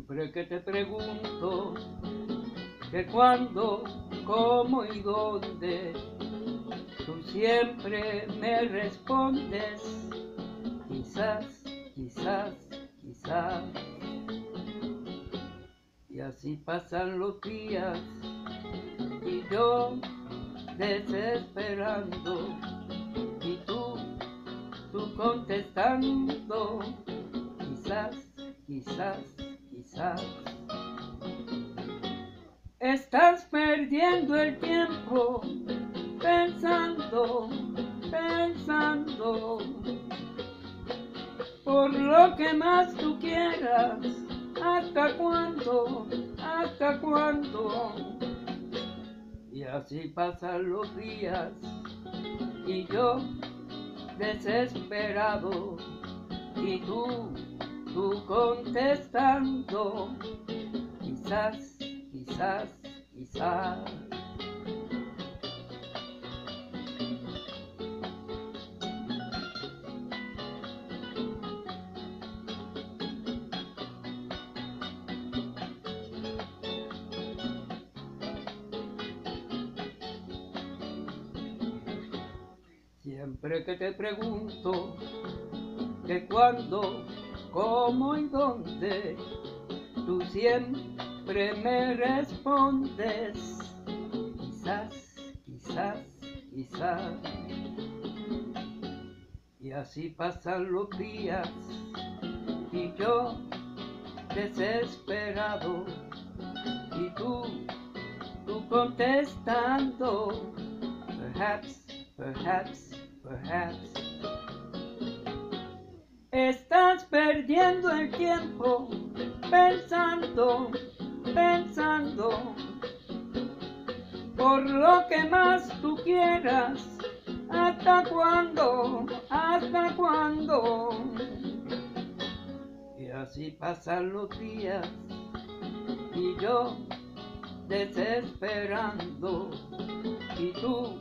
Siempre que te pregunto que cuándo, cómo y dónde, tú siempre me respondes, quizás, quizás, quizás. Y así pasan los días y yo desesperando y tú contestando, quizás, quizás, quizás. Estás perdiendo el tiempo pensando, pensando, por lo que más tú quieras. ¿Hasta cuándo? ¿Hasta cuándo? Y así pasan los días y yo desesperado y tú contestando, quizás, quizás, quizás. Siempre que te pregunto de cuándo, cómo y dónde, tú siempre me respondes, quizás, quizás, quizás. Y así pasan los días y yo desesperado y tú contestando, perhaps, perhaps, perhaps. Estás perdiendo el tiempo pensando, pensando, por lo que más tú quieras. ¿Hasta cuándo? ¿Hasta cuándo? Y así pasan los días y yo desesperando y tú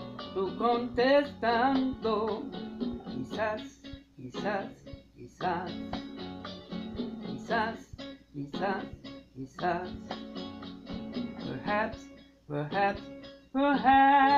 contestando, quizás, quizás, quizás, quizás, quizás, quizás, perhaps, perhaps, perhaps.